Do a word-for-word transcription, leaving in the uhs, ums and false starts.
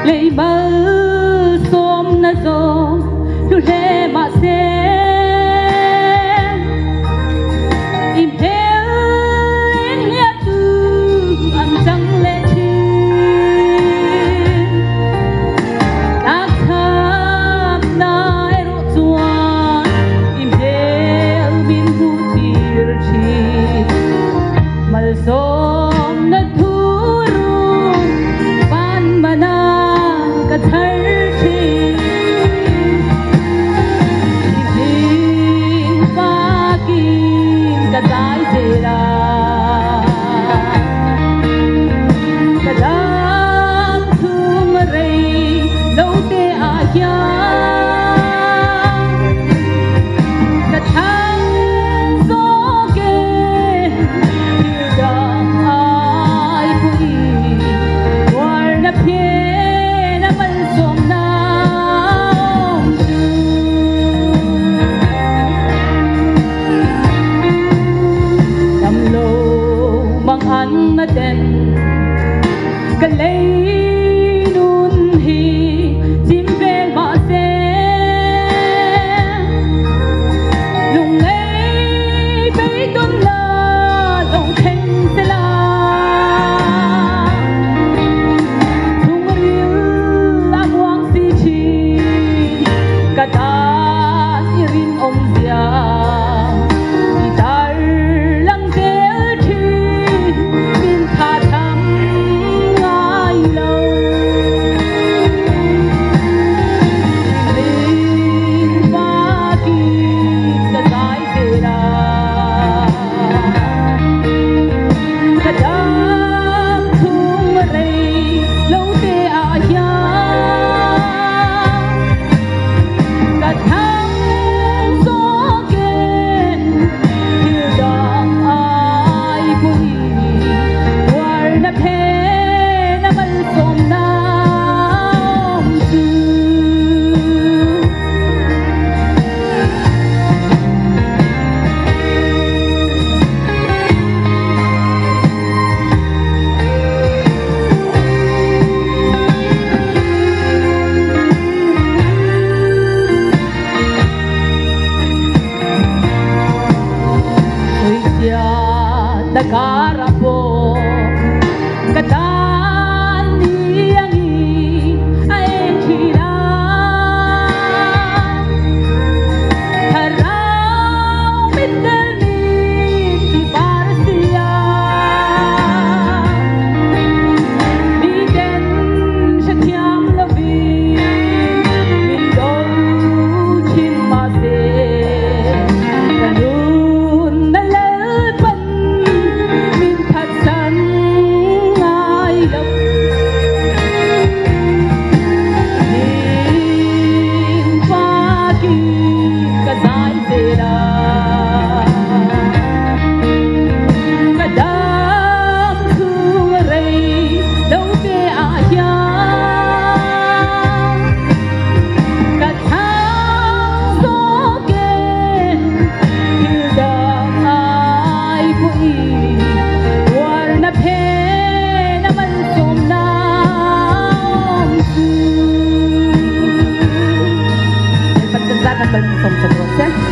lấy bờ xóm na gió lu lê mà xe im theo lên nhát từ ăn trắng lệ thiên đã thắp nai rộ chuan im theo bin bu tir chi mal xóm na thu ru ban mana ka thar chi im pa kim ka dai zera ka dam thum rei lo te a ya ka thang zo ke tir dam ai pui war na phe na mal som na dam lo mang an na den ka lei nun hi chim vel ma se lung lei pe tun la long khen se la thung riu la buang si chi ka ta irin om dia gitar lang tel thi min tha tham ngai lo linh ba ki ka dai se ra ka dam thum rei lo te a ya ka thang zo ke tir dam ai pui war na phe na mal som nam su oi sia da karapo katan ni angi ai chira harau mitel ni di barsia mi den shathyam lavi min do chin ma se kanun na lal pan min that san ngai lo ning pa ki ka dai se ra ka dam thum rei lo te a ya ka thang zo ke tir dam ai pui war na phe na man som nam su pat kan sa kan som sa